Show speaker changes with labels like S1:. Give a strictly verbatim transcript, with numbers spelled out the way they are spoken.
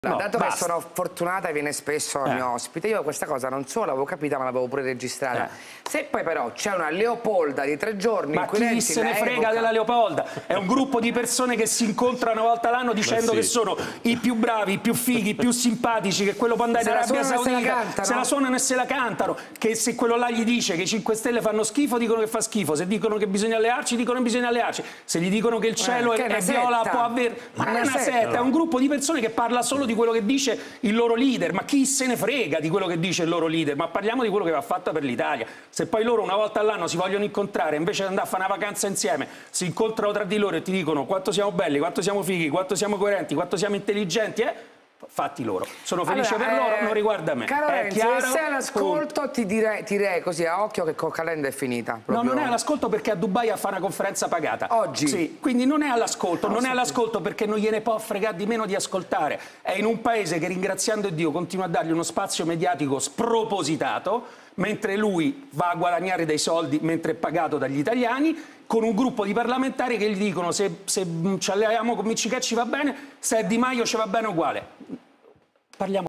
S1: No,
S2: dato
S1: basta.
S2: che sono fortunata e viene spesso il
S1: eh.
S2: mio ospite, io questa cosa non solo l'avevo capita ma l'avevo pure registrata.
S1: Eh.
S2: Se poi però c'è una Leopolda di tre giorni...
S1: Ma chi se ne frega epoca... della Leopolda? È un gruppo di persone che si incontrano una volta l'anno dicendo sì. che sono i più bravi, i più fighi, i più simpatici, che quello può andare in Arabia Saudita, se, se la suonano e se la cantano, che se quello là gli dice che i cinque Stelle fanno schifo dicono che fa schifo, se dicono che bisogna allearci dicono che bisogna allearci, se gli dicono che il cielo eh, è, è viola può avere... Ma non è una setta, setta, è un gruppo di persone che parla solo di quello che dice il loro leader, ma chi se ne frega di quello che dice il loro leader? Ma parliamo di quello che va fatto per l'Italia. Se poi loro una volta all'anno si vogliono incontrare, invece di andare a fare una vacanza insieme, si incontrano tra di loro e ti dicono quanto siamo belli, quanto siamo fighi, quanto siamo coerenti, quanto siamo intelligenti, eh? Fatti loro. Sono felice
S2: allora,
S1: per loro,
S2: eh,
S1: non riguarda me.
S2: Caro
S1: è
S2: Renzi,
S1: chiaro,
S2: se sei all'ascolto ti direi, ti direi così a occhio che col calenda è finita. Proprio.
S1: No, non è all'ascolto perché a Dubai a fare una conferenza pagata.
S2: Oggi?
S1: Sì, quindi non è all'ascolto,
S2: no,
S1: non
S2: so
S1: è all'ascolto perché non gliene può fregare di meno di ascoltare. È in un paese che, ringraziando Dio, continua a dargli uno spazio mediatico spropositato, mentre lui va a guadagnare dei soldi mentre è pagato dagli italiani, con un gruppo di parlamentari che gli dicono se, se ci alleiamo con Miccichè ci va bene, se è Di Maio ci va bene uguale. Parliamo